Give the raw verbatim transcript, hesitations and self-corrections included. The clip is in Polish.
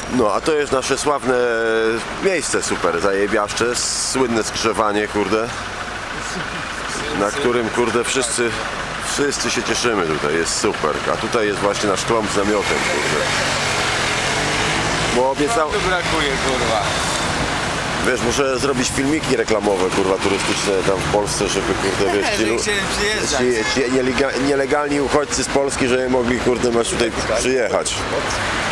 No, a to jest nasze sławne miejsce super zajebiaszcze, słynne skrzyżowanie, kurde, na którym, kurde, wszyscy, wszyscy się cieszymy tutaj, jest super. A tutaj jest właśnie nasz klomp z namiotem, kurde. Bo obiecał... Tu brakuje, kurwa. Wiesz, muszę zrobić filmiki reklamowe, kurwa, turystyczne tam w Polsce, żeby, kurde, wiesz, ci, lu- chcieli przyjeżdżać. ci, ci nielega- nielegalni uchodźcy z Polski, żeby mogli, kurde, masz tutaj przyjechać.